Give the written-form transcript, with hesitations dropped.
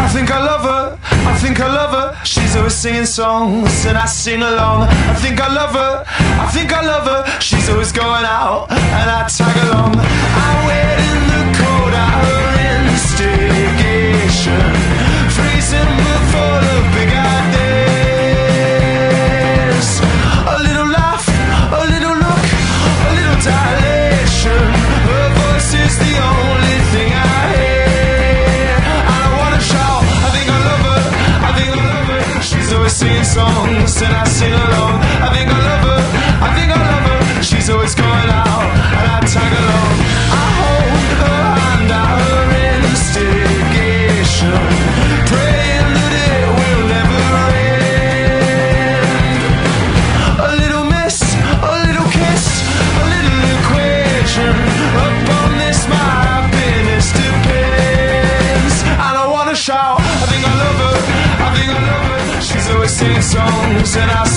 think I love her, I think I love her. She's always singing songs and I sing along. I think I love her, I think I love her. She's always going out and I tag along. I wait in the cold at her instigation, freezing but full of big ideas. A little laugh, a little look, a little dilation. Her voice is the only thing I hear, and I wanna shout, I think I love her, I think I love her. She's always singing songs and I sing along. I think I love her, I think I love her. She's always going out and I tag along. I hold her hand at her instigation, praying that it will never end. A little miss, a little kiss, a little equation. Upon this my happiness depends, and I wanna shout, I think I love her, I think I love her. She's always singing songs and I